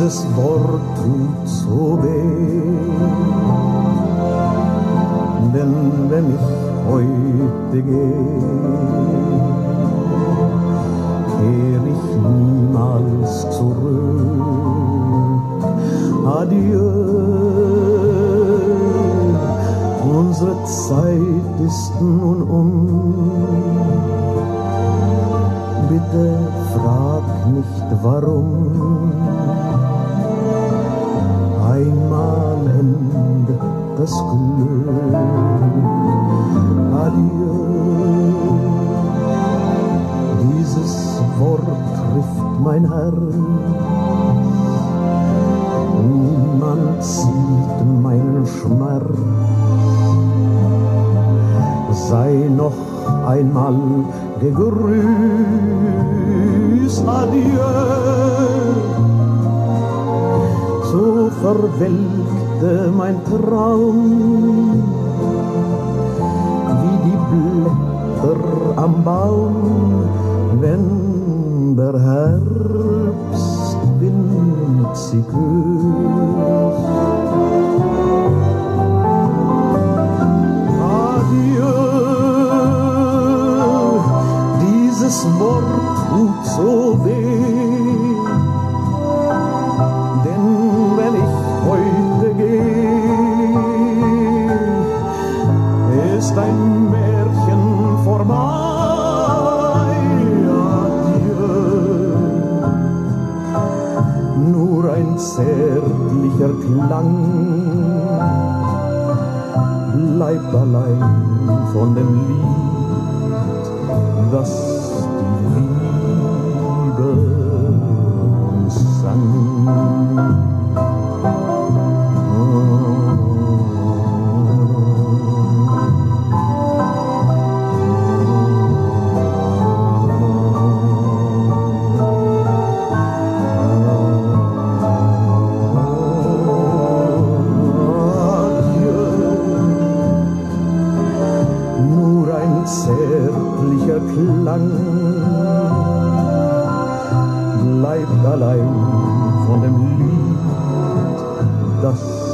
dieses Wort tut so weh, denn wenn ich heute gehe, kehr ich niemals zurück. Adieu, unsere Zeit ist nun bitte frag nicht warum. Einmal endet das Glück. Adieu, dieses Wort trifft mein Herz. Niemand sieht meinen Schmerz. Sei noch einmal gegrüßt. Adieu. So verwelkte mein Traum, wie die Blätter am Baum, wenn der Herbstwind sie küsst. Adieu, dieses Wort tut so weh, denn wenn ich heute gehe, ist ein Märchen vorbei. Adieu, nur ein zärtlicher Klang bleibt allein von dem Lied, das die Liebe sang. Zärtlicher Klang bleibt allein von dem Lied, das